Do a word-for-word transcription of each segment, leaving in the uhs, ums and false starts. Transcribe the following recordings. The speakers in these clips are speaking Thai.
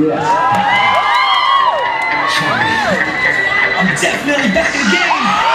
Yes. I'm definitely back in the game.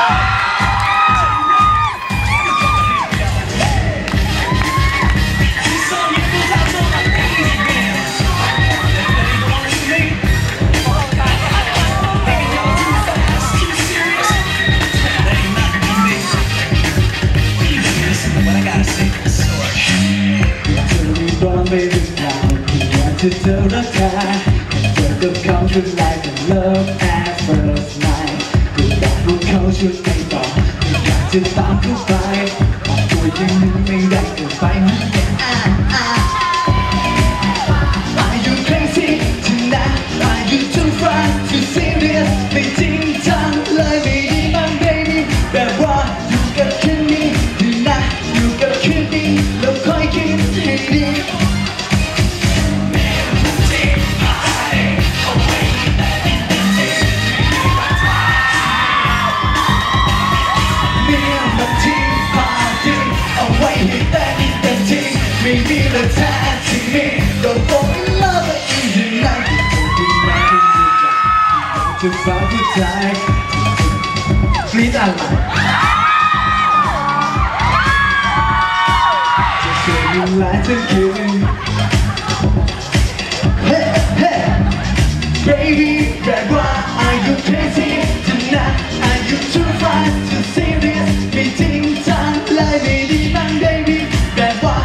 Baby, now you want to tell the time instead of come to life and love at first night. Good that will cause you think of you got to stop to fight. Tôiยังนึกไม่ได้เกินไปมันแค่อ่าอ่า Are you crazy tonight? Are you too fast to serious? ไม่จริงจังเลยไม่ดีบ้าง baby แบบว่าอยู่กับคืนนี้ดีนะอยู่กับคืนนี้แล้วคอยคิดให้ดีMaybe the time to me, don't fall in love in the night. To find the time, please Allah. Just say you like to give me. Hey, hey, baby, that's why are you crazy tonight? Are you too fast to say this? Meeting time like me, man, baby, that's why.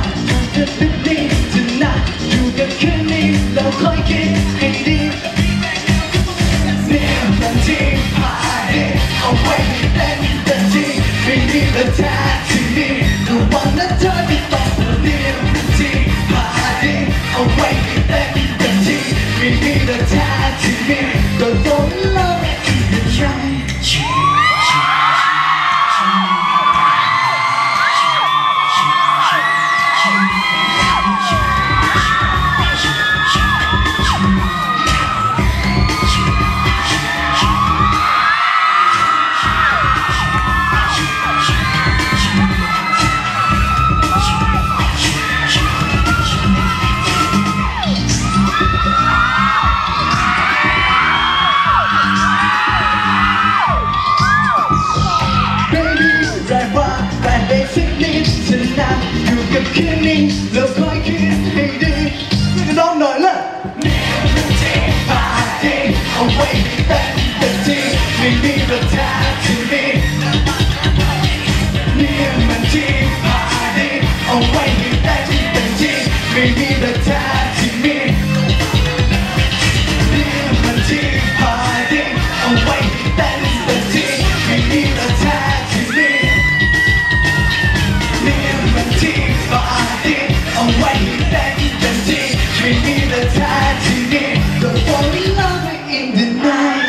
เราคอยคิดให้ดีเนี่ยมันที่ผ่านเอาไว้ให้เต้นแต่ที่ไม่มีเวลาที่มีก็วันนั้นเธอไม่ต้องเนี่ยมันที่ผ่านเอาไว้ให้เต้นแต่ที่ไม่มีเวลาที่มีก็ต้องเลิกอย่าใช้คืนนี้เราคอยคิดให้ดีช่วยกันร้องหน่อยละเนี่ยมันที่ผ่านดีเอาไว้ให้เต้นแต่ที่ไม่มีเวลาที่มีเนี่ยมันที่ผ่านดีเอาไว้ให้เต้นแต่ที่ไม่มีเวลาที่มีเนี่ยมันที่ผ่านดีเอาไว้ให้เต้นแต่ที่ไม่มีเวลาที่มีเนี่ยมันที่เอาไว้ให้เต้นเต็มที่ไม่มีเวลาที่มีก็ fall in love in the night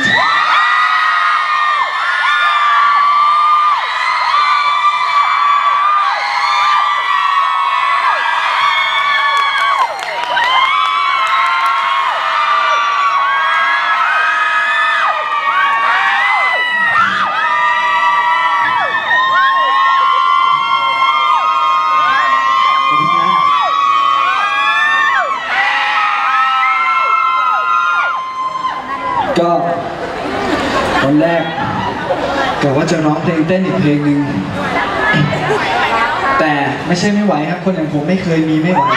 ก็ตอนแรกกะว่าจะร้องเพลงเต้นอีกเพลงหนึ่งแต่ไม่ใช่ไม่ไหวครับคนอย่างผมไม่เคยมีไม่ไหว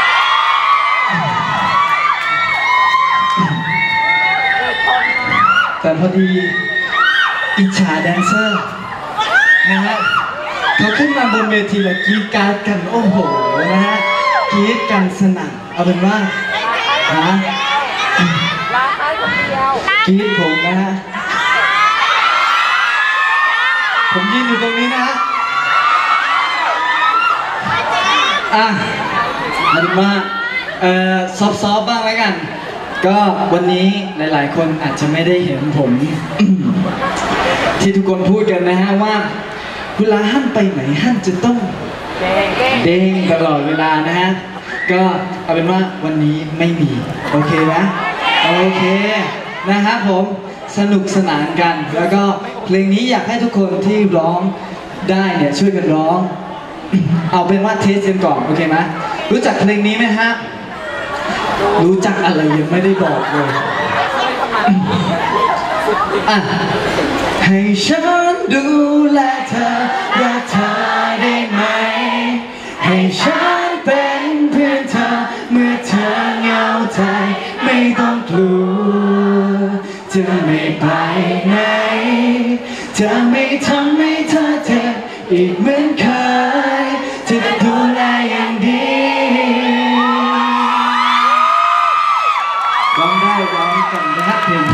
แต่พอดีอิจฉาแดนเซอร์นะฮะเขาขึ้นมาบนเวทีแล้วกรี๊ดกราดกันโอ้โหนะฮะกรี๊ดกันสนั่นเอาเป็นว่าฮะกรี๊ดผมนะฮะผมยืนอยู่ตรงนี้นะฮะอ่ะเอาเป็นว่าเอ่อซอฟๆบ้างแล้วกันก็วันนี้หลายๆคนอาจจะไม่ได้เห็นผม ที่ทุกคนพูดกันนะฮะว่าเวลาห้ามไปไหนห้ามจะต้องเด้งตลอดเวลานะฮะก็เอาเป็นว่าวันนี้ไม่มีโอเคไหมโอเคนะครับผมสนุกสนานกันแล้วก็เพลงนี้อยากให้ทุกคนที่ร้องได้เนี่ยช่วยกันร้อง เอาเป็นว่าเทสกันก่อนโอเคไหมรู้จักเพลงนี้ไหมฮะรู้จักอะไรยังไม่ได้บอกเลยอ่ะให้ฉันดูแลเธอรักเธอได้ไหมให้ฉันเป็นเพื่อนเธอเมื่อเธอเหงาใจไม่ต้องกลัวจะไม่ไปไหนจะไม่ทำให้เธอเจ็บอีกเหมือนเคยจะดูแลอย่างดีร้องได้ร้องกันนะครับเพลง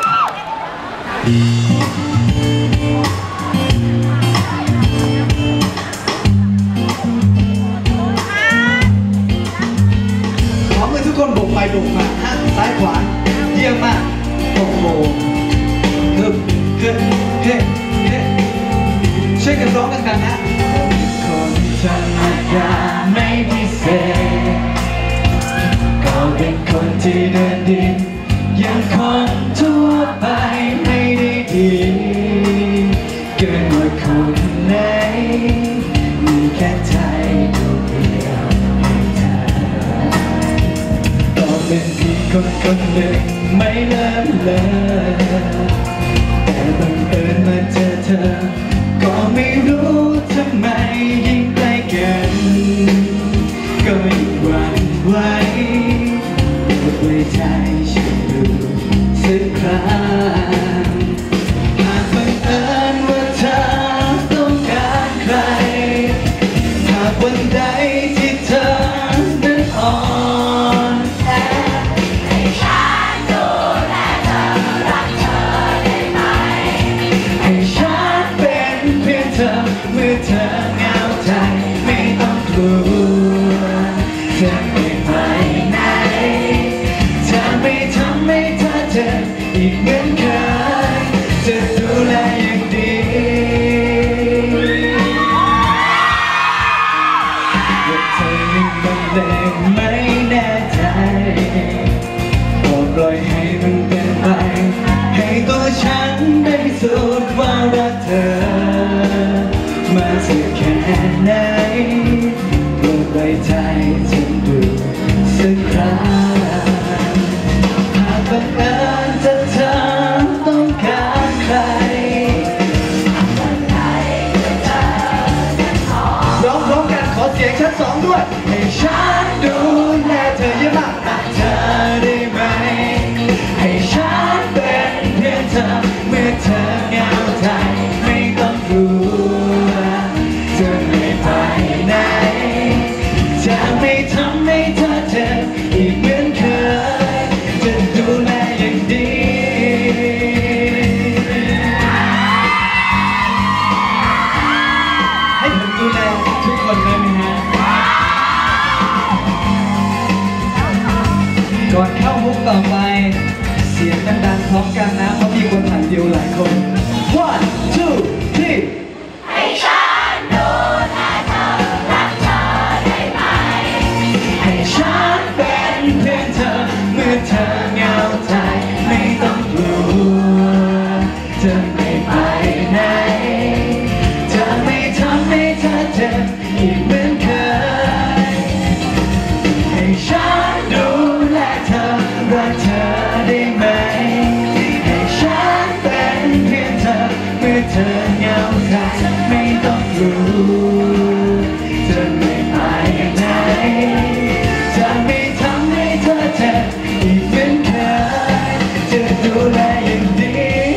ขอมือทุกคนโบกไปโบกมาฮะซ้ายขวาเยี่ยมมากโอ้โหฮึบฮึบเฮ้เฮ้ช่วยกันร้องกันกันนะคนธรรมดาไม่พิเศษก็เป็นคนที่เดินดินอย่างคนทั่วไปไม่ได้ดีเกินกว่าคนไหนมีแค่ใจดวงเดียวให้เธอก็เป็นเพียงคนคนหนึ่งไม่เลิศเลยแต่บังเอิญมาเจอเธอก็ไม่รู้ทำไมยิ่งใกล้กันก็ยิ่งหวั่นไหวเปิดใจฉันดูสักครั้งหากบังเอิญว่าเธอต้องการใครหากวันใดที่เธอนั้นอ่อนแอให้ฉันดูแลเธอรักเธอได้ไหมให้ฉันเป็นเพื่อนเธอเมื่อเธอเหงาใจไม่ต้องกลัวจะไม่ไปไหนจะไม่ทำให้เธอเจ็บอีกเหมือนเคยจะดูแลอย่างดีว่าเธอยังบังเลงไม่แน่ใจก็ปล่อยให้มันเป็นไปให้ตัวฉันได้พิสูจน์ว่ารักเธอมาสักแค่ไหนโปรดไว้ใจฉันดูสักครั้งหากบังเอิญจะเธอต้องการใครร้องร้องกันขอเสียงชั้นสองด้วยให้ฉันดูแลเธอเยอะมากรักเธอได้ไหมให้ฉันเป็นเพื่อนเธอเมื่อเธอเหงาใจไม่ต้องกลัวจะไม่ไปไหนจะไม่ทำให้เธอเจ็บอีกเหมือนเคยจะดูแลอย่างดีให้ผมดูแลทุกคนได้ไหมฮะก่อนเข้ามุกต่อไปเสียงดังๆพร้อมกันนะเพราะมีคนถ่ายวิวหลายคน one two three ให้ฉันดูแลเธอรักเธอได้ไหมให้ฉันเป็นเพื่อนเธอเมื่อเธอเหงาใจไม่ต้องกลัวจะไม่ไปไหนจะไม่ทำให้เธอเจ็บอีกเหมือนเคยให้ฉันดูแลเธอรักเธอได้ไหมให้ฉันเป็นเพื่อนเธอเมื่อเธอเหงาใจไม่ต้องกลัวจะไม่ไปไหนจะไม่ทำให้เธอเจ็บอีกเหมือนเคยจะดูแลอย่างดี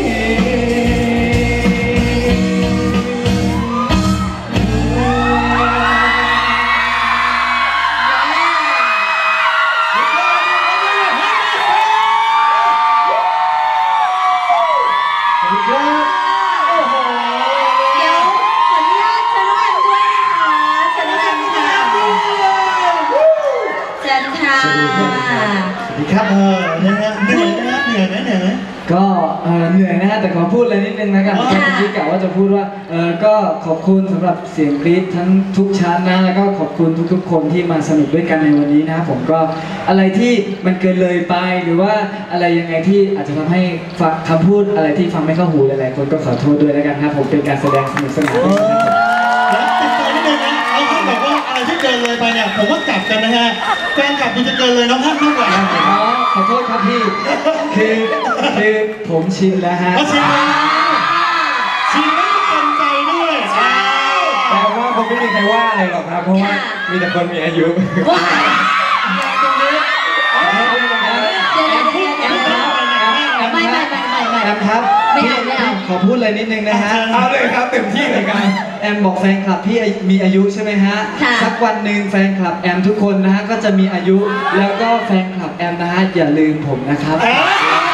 ครับเออนะฮะเหนื่อยนะครับเหนื่อยไหมเหนื่อยไหมก็เออเหนื่อยนะฮะแต่ขอพูดอะไรนิดนึงนะกันเมื่อกี้กะว่าจะพูดว่าเออก็ขอบคุณสำหรับเสียงกรี๊ดทั้งทุกชั้นนะแล้วก็ขอบคุณทุกๆคนที่มาสนุกด้วยกันในวันนี้นะครับผมก็อะไรที่มันเกินเลยไปหรือว่าอะไรยังไงที่อาจจะทำให้ฟังคำพูดอะไรที่ฟังไม่เข้าหูหลายๆคนก็ขอโทษด้วยแล้วกันครับผมเป็นการแสดงสนุกสนานแล้วติดต่อนิดนึงนะเขาเขาบอกว่าอะไรอะไรที่เกินเลยไปเนี่ยผมว่ากลับกันนะฮะแฟนกลับดูจะเกินเลยน้องฮั่นมากกว่าอ๋อขอโทษครับพี่คือคือผมชินแล้วฮะเพราะชินแล้วชินแล้วก็เต็มใจด้วยใช่แต่ว่าผมไม่มีใครว่าอะไรหรอกครับเพราะว่ามีแต่คนมีอายุว้ายตรงนี้เดี๋ยวเดี๋ยวเดี๋ยวเดี๋ยวไม่ไม่ไม่ไม่ไม่แอมครับไม่พี่เอาไม่เอาขอพูดอะไรนิดนึงนะฮะเอาเลยครับเต็มที่เลยครับแอมบอกแฟนคลับพี่มีอายุใช่ไหมฮะค่ะสักวันหนึ่งแฟนคลับแอมทุกคนนะฮะก็จะมีอายุ แล้วก็แฟนคลับแอมนะฮะอย่าลืมผมนะครับเอ้ย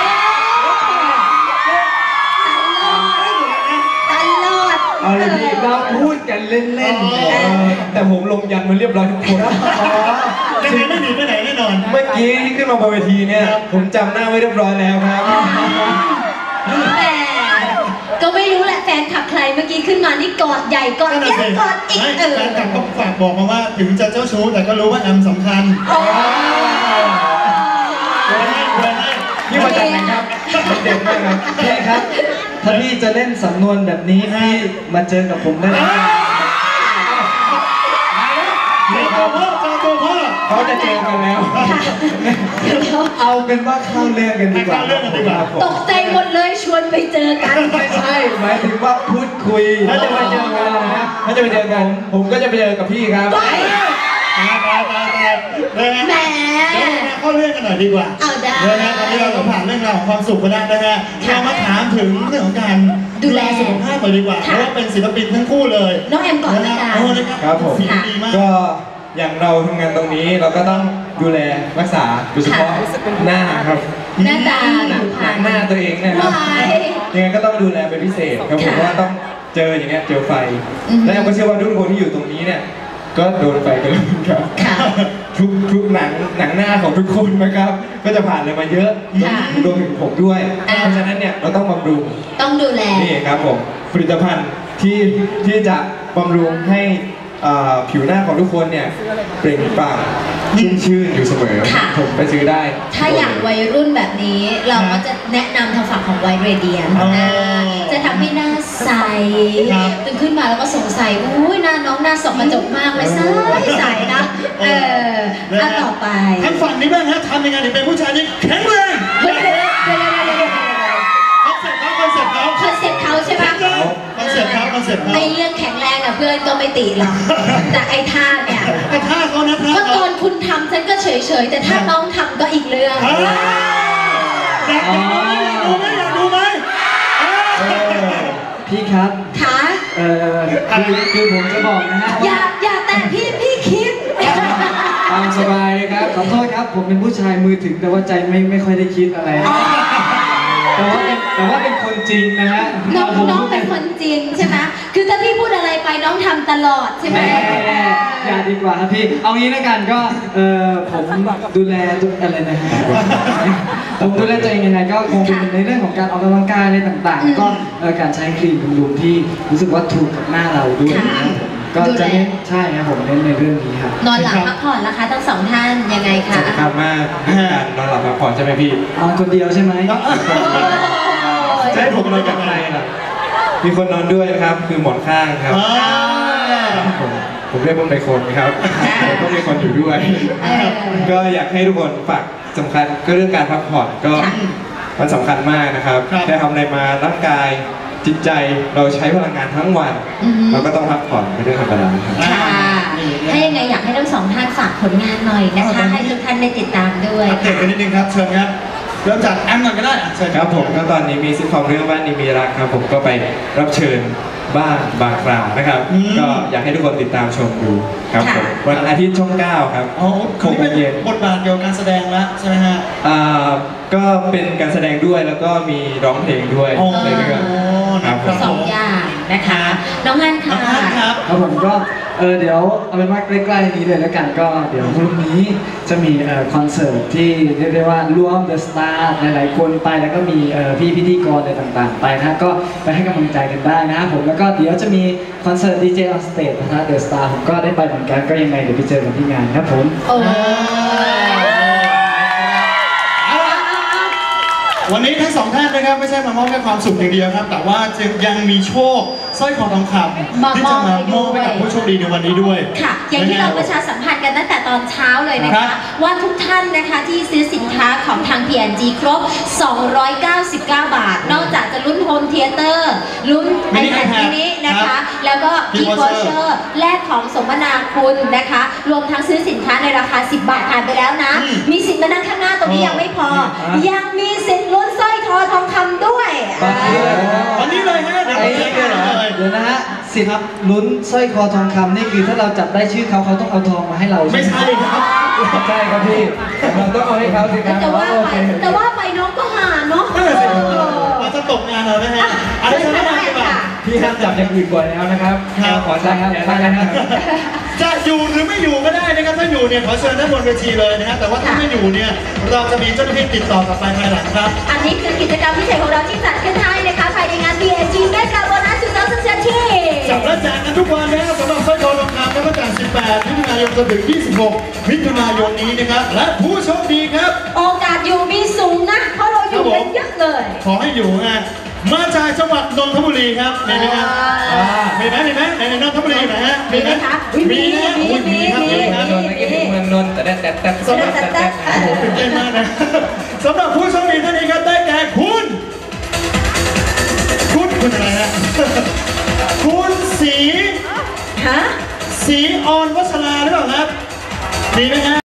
ตลอดเอาเลยพี่เราพูดกันเล่นๆแต่ผมลงยันมาเรียบร้อยทุกคนยังไงไม่หนีไปไหนแน่นอนเมื่อกี้ที่ขึ้นมาบนเวทีเนี่ยผมจำหน้าไว้เรียบร้อยแล้วครับแต่ก็ไม่รู้แหละแฟนขับใครเมื่อกี้ขึ้นมานี่กอดใหญ่กอดนั่นเยน่ะอะสิกอดอีกเออแฟนกลับก็ฝากบอกมาว่าถึงจะเจ้าชู้แต่ก็รู้ว่าแอมสำคัญโอ้เดินให้เดินให้นี่มาจากไหนครับเด็กมากครับใช่ครับ ถ้าพี่จะเล่นสำนวนแบบนี้พี่มาเจอกับผมได้เลยเดี๋ยวตัวพ่อเจอตัวพ่อเขาจะเจอกันแล้วเดี๋ยวเดี๋ยวเอาเป็นว่าเข้าเรื่องกันดีกว่าเข้าเรื่องกันดีกว่าครับผมตกใจหมดเลยชวนไปเจอกันไม่ใช่หมายถึงว่าพูดคุยถ้าจะไปเจอกันนะถ้าจะไปเจอกัน ผมก็จะไปเจอกับพี่ครับไปตายตายตายตายเลยฮะแหมเดี๋ยวมาเข้าเรื่องกันหน่อยดีกว่าเอาได้เลยฮะตอนนี้เราก็ผ่านเรื่องราวของความสุขไปแล้วนะฮะเรามาถามถึงเรื่องของการดูแลสุขภาพไปดีกว่าเพราะว่าเป็นศิลปินทั้งคู่เลยน้องแอมก่อนละกันโอ้นะครับครับผมเสียงดีมากก็อย่างเราทำงานตรงนี้เราก็ต้องดูแลรักษาโดยเฉพาะหน้าครับหน้าตาหนัผิงวพรรณหน้าตัวเองนะครับวายยังไงก็ต้องดูแลเป็นพิเศษครับผมค่ะว่าต้องเจออย่างเงี้ยเจอไฟอือฮึและผมก็เชื่อว่าทุกคนที่อยู่ตรงนี้เนี่ยก็โดนไฟกันแล้วเหมือนกันค่ะทุกทุกหนังหนังหน้าของทุกคนนะครับ ก็จะผ่านอะไรมาเยอะค่ะรวมถึงผมด้วยอ่าเพราะฉะนั้นเนี่ยเราต้องบำรุงต้องดูแลนี่ครับผมผลิตภัณฑ์ที่ที่จะบำรุงให้อ่าผิวหน้าของทุกคนเนี่ยเปล่งปลั่งชุ่มชื่นอยู่เสมอค่ะผมไปซื้อได้ถ้าอยากวัยรุ่นแบบนี้ เราก็จะแนะนำทางฝั่งของไวเรเดียนอ๋อจะทำให้หน้าใสครับตื่นขึ้นมาแล้วก็สงสัยอุ้ยหน้าน้องหน้าสองกระจกมากเลยใสใสนะ เอออันต่อไปทางฝั่งนี้บ้างฮะทำยังไงถึงเป็นผู้ชายที่แข็งแรงเฮ้ยเดี๋ยวเดี๋ยวเดี๋ยวเดี๋ยวเดี๋ยวคอนเซ็ปต์เขาคอนเซ็ปต์เขาคอนเซ็ปต์เขาใช่ไหมคอนเซ็ปต์เขาคอนเซ็ปต์เขาไอเรื่องแข็งแรงอะเพื่อนก็ไม่ติหรอก แต่ไอท่าเนี่ยไอ้ท่าเขานะท่าก็ตเขาอนคุณทำฉันก็เฉยๆ แต่ถ้าน้องทำก็อีกเรื่องอ่าอยากดูไหมอยากดูไหมอยากดูไหมอ่าเออพี่ครับขาเอ่อคือคือผมจะบอกนะฮะอย่าอย่าแต่พี่พี่คิดตามสบายเลยครับขอโทษครับผมเป็นผู้ชายมือถึงแต่ว่าใจไม่ไม่ค่อยได้คิดอะไร แต่ว่าเป็นแต่ว่าเป็นคนจริงนะฮะน้องน้องเป็นคนจริงใช่ไหมคือถ้าพี่พูดอะไรไปน้องทำตลอดใช่ไหมแม่อย่าดีกว่าครับพี่ เอางี้แล้วกันก็เออผมดูแลตัวอะไรนะฮะผมดูแลตัวเองยังไงก็คงเป็นในเรื่องของการออกกำลังกายอะไรต่างๆ ก็เอ่อการใช้ครีมบำรุงที่รู้สึกว่าถูกกับหน้าเราด้วยนะครับก็จะเน้นใช่ครับผมเน้นในเรื่องนี้ครับนอนหลับพักผ่อนนะคะทั้งสองท่านยังไงคะสำคัญมากการนอนหลับพักผ่อนใช่ไหมพี่นอนคนเดียวใช่ไหมจะให้ผมนอนกับใครล่ะมีคนนอนด้วยนะครับ คือหมอนข้างครับอ่าผมผมเรียกว่าเป็นคนครับก็มีคนอยู่ด้วยเออก็อยากให้ทุกคนฝากสำคัญก็เรื่องการพักผ่อนก็ค่ะมันสำคัญมากนะครับครับได้ทำอะไรมาร่างกายจิตใจเราใช้พลังงานทั้งวันอือฮึเราก็ต้องพักผ่อนเป็นเรื่องธรรมดาครับค่ะถ้ายังไงอยากให้ทั้งสองท่านฝากผลงานหน่อยนะคะ ให้ทุกท่านได้ติดตามด้วยอัปเดตกันนิดนึงครับเชิญครับเริ่มจากแอมก่อนก็ได้อ่ะเชิญครับผมก็ตอนนี้มีซิทคอมเรื่องบ้านนี้มีรักครับผมก็ไปรับเชิญบ้างบางคราวนะครับ ก็อยากให้ทุกคนติดตามชมดูครับผมวันอาทิตย์ช่องเก้าครับอ๋อหคนกนี้โมเป็นงเย็นบทบาทเกี่ยวกับการแสดงแล้วใช่ไหมฮะอ่าก็เป็นการแสดงด้วยแล้วก็มีร้องเพลงด้วยโอ้ในเรื่องครับผมสองอย่างนะคะ น้องฮันน้ค่ะองฮั่นครับครับผมก็เออเดี๋ยวเอาเป็นว่าใกล้ๆนี้เลยแล้วกันก็เดี๋ยวพรุ่งนี้จะมีเอ่อคอนเสิร์ตที่เรียกได้ว่าร่วม The Star หลายๆคนไปแล้วก็มีเอ่อพี่พิธีกรอะไรต่างๆ ไปนะก็ไปให้กำลังใจกันได้นะครับผมแล้วก็เดี๋ยวจะมีคอนเสิร์ต ดี เจ on stage นะฮะ The Star ผมก็ได้ไปเหมือนกันก็ยังไงเดี๋ยวไปเจอกันที่งานครับผมโอ้เอาล่ะวันนี้ทั้งสองท่านนะครับไม่ใช่มามอบแค่ความสุขอย่างเดียวครับ แต่ว่ายังมีโชคสร้อยคอทองคำมาที่มจะอบมาให้มอบให้กับด้วยผู้โชคดีในวันนี้ด้วยค่ะ อย่างที่เราประชาสัมพันธ์กันตั้งแต่ตอนเช้าเลยนะครัคะบว่าทุกท่านนะคะที่ซื้อสินค้าของทาง พี แอนด์ จี ครบ สองร้อยเก้าสิบเก้า บาท นอกจากจะลุ้นโฮมเธียเตอร์ลุ้นมิไอนิแพด iPad มินินะครัคะบแล้วก็ Gift กิฟต์วอเชอ voucher ร์แลกของสมนาคุณนะคะ รวมทั้งซื้อสินค้าในราคา สิบบาทผ่านไปแล้วนะอืมมีสิทธิ์มานั่งข้างหน้าตรงนี้เออยังไม่พออ่ะยังมีสิทธิ์ลุ้นสร้อยคอทองคำด้วยบัตรเลยครับวันนี้เลยฮะเดี๋ยวไอ้ผมจะแจ้งเลยเดี๋ยวนะฮะสิทธิ์ลุ้นสร้อยคอทองคำนี่คือถ้าเราจับได้ชื่อเขาเขาต้องเอาทองมาให้เราไม่ใช่ใช่ไหมครับใช่ครับพี่เราต้องเอาให้เขาสิครับแต่ว่าโอไปเคแต่ว่าไปน้องก็หาเนาะนั่นแหละสิเราจะตกงานเรานะฮะอะไรจะได้ดีกว่าพี่ห้ามจับอย่างอื่นก่อนแล้วนะครับครับขอจับอย่างนั้นนะครับจะอยู่หรือไม่อยู่ก็ได้นะครับ ถ้าอยู่เนี่ยขอเชิญด้านบนเวทีเลยนะฮะแต่ว่าถ้าไม่อยู่เนี่ยเราจะมีเจ้าหน้าที่ติดต่อกลับไปภายหลังครับอันนี้คือกิจกรรมพิเศษของเราที่จัดขึ้นให้นะคะภายในงาน พี เอ็น จี Mega Bonus สองพันสิบเจ็ดจับและแจกกันทุกวันนะครับสำหรับสร้อยคอทองคำตั้งแต่สิบแปดมิถุนายนจนถึงยี่สิบหกมิถุนายนนี้นะครับ และผู้โชคดีครับโอกาสอยู่มีสูงนะ เพราะเราอยู่กันเยอะเลยขอให้อยู่ฮะมาจากจังหวัดนนทบุรีครับมีไหมครับอ่ามีไหมมีไหมในนนทบุรีไหมฮะมีไหมคะอุ๊ยมีนะมีอุ๊ยมีมีครับมีมีครับนนท์เมื่อกี้ถึงเมืองนนท์แต่แต่แต่แต่สำหรับแต่แต่โอ้โหตื่นเต้นมากนะสำหรับผู้โชคดีท่านนี้ครับได้แก่คุณ คุณคุณอะไรฮะ คุณสีฮะสีออนวัชราหรือเปล่าครับมีไหมฮะ